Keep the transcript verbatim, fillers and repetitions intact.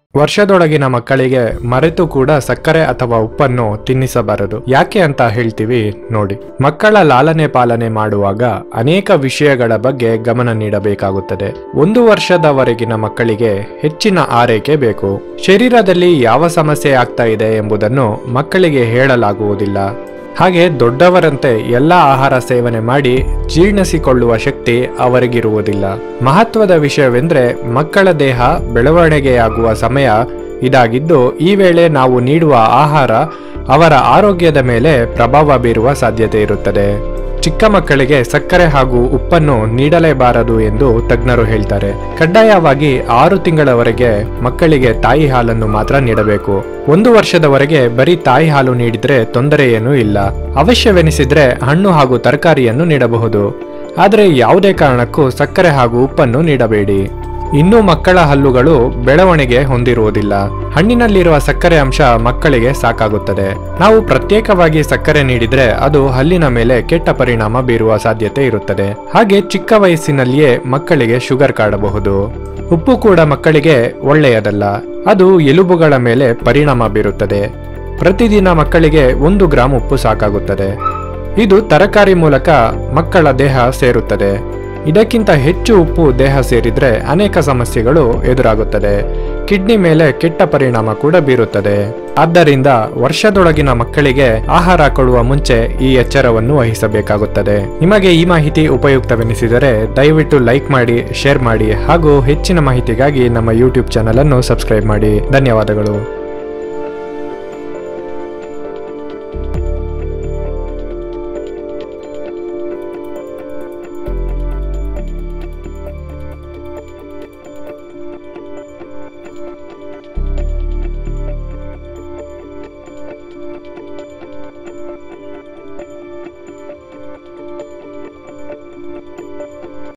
ವರ್ಷದೊಳಗಿನ ಮಕ್ಕಳಿಗೆ ಮರೆತು ಕೂಡ ಸಕ್ಕರೆ ಅಥವಾ ಉಪ್ಪನ್ನು ತಿನ್ನಿಸಬಾರದು. ಯಾಕೆ ಅಂತ ಹೇಳ್ತೀವಿ ನೋಡಿ. ಮಕ್ಕಳ ಲಾಲನೆ ಪಾಲನೆ ಮಾಡುವಾಗ ಅನೇಕ ವಿಷಯಗಳ ಬಗ್ಗೆ ಗಮನ ನೀಡಬೇಕಾಗುತ್ತದೆ. ಒಂದು ವರ್ಷದವರೆಗಿನ ಮಕ್ಕಳಿಗೆ ಹೆಚ್ಚಿನ ಆರೈಕೆ ಬೇಕು. ಶರೀರದಲ್ಲಿ ಯಾವ ಸಮಸ್ಯೆ ಆಗ್ತಾ ಇದೆ ಎಂಬುದನ್ನು ಮಕ್ಕಳಿಗೆ ಹೇಳಲಾಗುವುದಿಲ್ಲ. ಹಾಗೆ ದೊಡ್ಡವರಂತೆ ಎಲ್ಲ ಆಹಾರ ಸೇವನೆ ಮಾಡಿ ಜೀರ್ಣಿಸಿಕೊಳ್ಳುವ ಶಕ್ತಿ ಅವರಿಗಿರುವುದಿಲ್ಲ. ಮಹತ್ವದ ವಿಷಯವೆಂದರೆ ಮಕ್ಕಳ ದೇಹ ಬೆಳವಣಿಗೆಯಾಗುವ ಸಮಯ ಇದಾಗಿದ್ದು, ಈ ವೇಳೆ ನಾವು ನೀಡುವ ಆಹಾರ ಅವರ ಆರೋಗ್ಯದ ಮೇಲೆ ಪ್ರಭಾವ ಬೀರುವ ಸಾಧ್ಯತೆ ಇರುತ್ತದೆ. ಚಿಕ್ಕ ಮಕ್ಕಳಿಗೆ ಸಕ್ಕರೆ ಹಾಗೂ ಉಪ್ಪನ್ನು ನೀಡಲೇಬಾರದು ಎಂದು ತಜ್ಞರು ಹೇಳ್ತಾರೆ. ಕಡ್ಡಾಯವಾಗಿ ಆರು ತಿಂಗಳವರೆಗೆ ಮಕ್ಕಳಿಗೆ ತಾಯಿ ಹಾಲನ್ನು ಮಾತ್ರ ನೀಡಬೇಕು. ಒಂದು ವರ್ಷದವರೆಗೆ ಬರೀ ತಾಯಿ ಹಾಲು ನೀಡಿದ್ರೆ ತೊಂದರೆ ಏನೂ ಇಲ್ಲ. ಅವಶ್ಯವೆನಿಸಿದ್ರೆ ಹಣ್ಣು ಹಾಗೂ ತರಕಾರಿಯನ್ನು ನೀಡಬಹುದು. ಆದರೆ ಯಾವುದೇ ಕಾರಣಕ್ಕೂ ಸಕ್ಕರೆ ಹಾಗೂ ಉಪ್ಪನ್ನು ನೀಡಬೇಡಿ. ಇನ್ನು ಮಕ್ಕಳ ಹಲ್ಲುಗಳು ಬೆಳವಣಿಗೆ ಹೊಂದಿರುವುದಿಲ್ಲ. ಹಣ್ಣಿನಲ್ಲಿರುವ ಸಕ್ಕರೆ ಅಂಶ ಮಕ್ಕಳಿಗೆ ಸಾಕಾಗುತ್ತದೆ. ನಾವು ಪ್ರತ್ಯೇಕವಾಗಿ ಸಕ್ಕರೆ ನೀಡಿದ್ರೆ ಅದು ಹಲ್ಲಿನ ಮೇಲೆ ಕೆಟ್ಟ ಪರಿಣಾಮ ಬೀರುವ ಸಾಧ್ಯತೆ ಇರುತ್ತದೆ. ಹಾಗೆ ಚಿಕ್ಕ ವಯಸ್ಸಿನಲ್ಲಿಯೇ ಮಕ್ಕಳಿಗೆ ಶುಗರ್ ಕಾಡಬಹುದು. ಉಪ್ಪು ಕೂಡ ಮಕ್ಕಳಿಗೆ ಒಳ್ಳೆಯದಲ್ಲ. ಅದು ಎಲುಬುಗಳ ಮೇಲೆ ಪರಿಣಾಮ ಬೀರುತ್ತದೆ. ಪ್ರತಿದಿನ ಮಕ್ಕಳಿಗೆ ಒಂದು ಗ್ರಾಂ ಉಪ್ಪು ಸಾಕಾಗುತ್ತದೆ. ಇದು ತರಕಾರಿ ಮೂಲಕ ಮಕ್ಕಳ ದೇಹ ಸೇರುತ್ತದೆ. ಇದಕ್ಕಿಂತ ಹೆಚ್ಚು ಉಪ್ಪು ದೇಹ ಸೇರಿದ್ರೆ ಅನೇಕ ಸಮಸ್ಯೆಗಳು ಎದುರಾಗುತ್ತದೆ. ಕಿಡ್ನಿ ಮೇಲೆ ಕೆಟ್ಟ ಪರಿಣಾಮ ಕೂಡ ಬೀರುತ್ತದೆ. ಆದ್ದರಿಂದ ವರ್ಷದೊಳಗಿನ ಮಕ್ಕಳಿಗೆ ಆಹಾರ ಕೊಡುವ ಮುಂಚೆ ಈ ಎಚ್ಚರವನ್ನು ವಹಿಸಬೇಕಾಗುತ್ತದೆ. ನಿಮಗೆ ಈ ಮಾಹಿತಿ ಉಪಯುಕ್ತವೆನಿಸಿದರೆ ದಯವಿಟ್ಟು ಲೈಕ್ ಮಾಡಿ, ಶೇರ್ ಮಾಡಿ ಹಾಗೂ ಹೆಚ್ಚಿನ ಮಾಹಿತಿಗಾಗಿ ನಮ್ಮ ಯೂಟ್ಯೂಬ್ ಚಾನಲ್ ಅನ್ನು ಸಬ್ಸ್ಕ್ರೈಬ್ ಮಾಡಿ. ಧನ್ಯವಾದಗಳು.